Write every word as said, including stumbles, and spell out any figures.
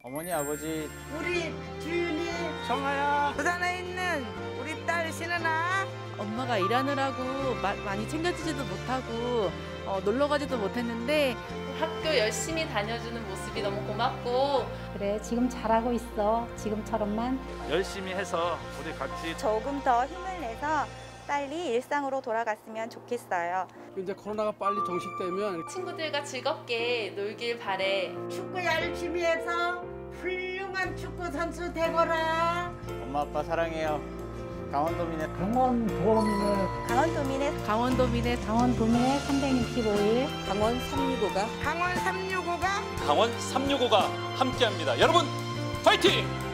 어머니, 아버지, 우리 주윤이, 청아야. 부산에 있는 우리 딸 신은아. 엄마가 일하느라고 마, 많이 챙겨주지도 못하고 어, 놀러 가지도 못했는데 학교 열심히 다녀주는 모습이 너무 고맙고 그래, 지금 잘하고 있어. 지금처럼만. 열심히 해서 우리 같이 조금 더 힘을 내서 빨리 일상으로 돌아갔으면 좋겠어요. 이제 코로나가 빨리 종식되면 친구들과 즐겁게 놀길 바래. 축구 열심히 해서 훌륭한 축구 선수 되거라. 엄마, 아빠 사랑해요. 강원도민의 강원도민의 강원도민의 강원도민의 강원도민의 삼백육십오 일 강원 삼육오가 강원 삼육오가 강원 삼육오가 함께합니다. 여러분 파이팅!